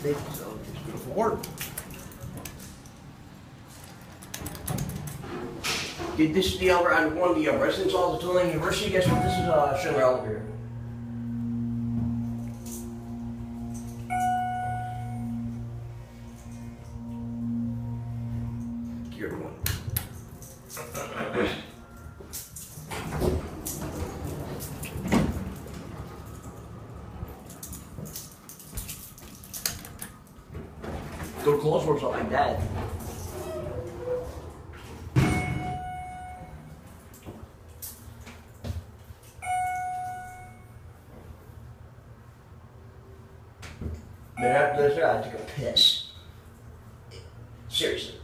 Thank you, so it's beautiful work. Dude, this is one of the residence halls of Tulane University. Guess what? This is Schindler elevator. Gear one. Go close or something like that. Then after this, I took a piss. Seriously.